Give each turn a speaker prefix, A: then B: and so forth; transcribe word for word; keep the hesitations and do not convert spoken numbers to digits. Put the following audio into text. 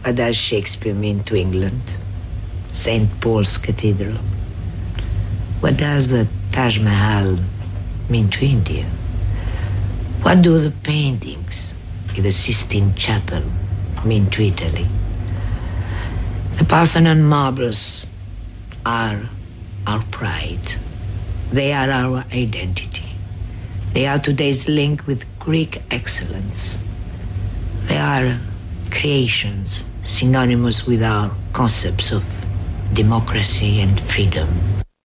A: What does Shakespeare mean to England? Saint Paul's Cathedral. What does the Taj Mahal mean to India? What do the paintings in the Sistine Chapel mean to Italy? The Parthenon marbles are our pride. They are our identity. They are today's link with Greek excellence. They are creations synonymous with our concepts of democracy and freedom.